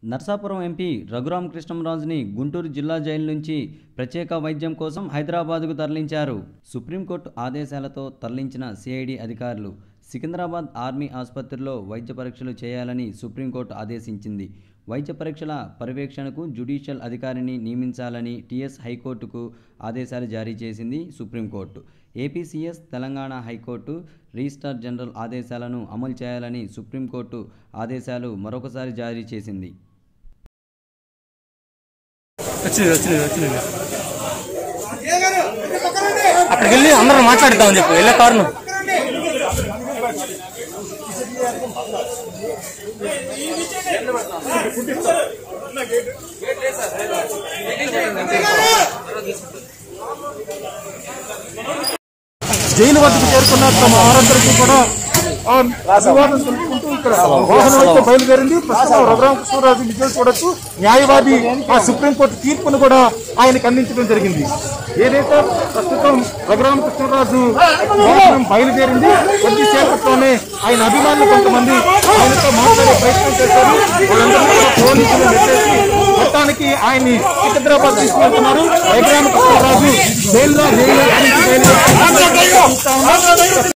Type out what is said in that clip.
Narsapuram MP రఘురామకృష్ణంరాజుని Guntur జిల్లా jail నుంచి ప్రత్యేక వైద్యం కోసం హైదరాబాద్కు తరలించారు. సుప్రీంకోర్టు ఆదేశాలతో తరలించిన సిఐడి అధికారులు సికింద్రాబాద్ ఆర్మీ ఆసుపత్రిలో వైద్య పరీక్షలు చేయాలని సుప్రీంకోర్టు ఆదేశించింది. వైద్య పరీక్షల పర్యవేక్షణకు జ్యుడిషియల్ అధికారిని నియమించాలని టీఎస్ హైకోర్టుకు ఆదేశాలు జారీ చేసింది supreme court. APCS Telangana high court registrar general ఆదేశాలను అమలు చేయాలని సుప్రీంకోర్టు ఆదేశాలు మరొకసారి జారీ చేసింది. అక్కడికి వెళ్ళి అందరూ మాట్లాడతామని చెప్పి వెళ్ళే కారణం జైలు వద్దకు చేరుకున్న తమ వారందరికీ కూడా అభివాదం తెలుపుకుంటూ ఇక్కడ వాహనం అయితే బయలుదేరింది. ప్రస్తుతం రఘురామకృష్ణరాజు విజయం చూడొచ్చు. న్యాయవాది ఆ సుప్రీంకోర్టు తీర్పును కూడా ఆయనకు అందించడం జరిగింది. ఏదైతే ప్రస్తుతం రఘురామకృష్ణరాజు వాహనం బయలుదేరింది, కొద్దిసేపట్లోనే ఆయన అభిమానులు కొంతమంది ఆయనతో మాట్లాడే ప్రయత్నం చేశారు. వాళ్ళందరూ కూడా పోలీసులు నెట్టేసి మొత్తానికి ఆయన్ని సికింద్రాబాద్ తీసుకెళ్తున్నారు. రఘురామకృష్ణరాజు జైల్లో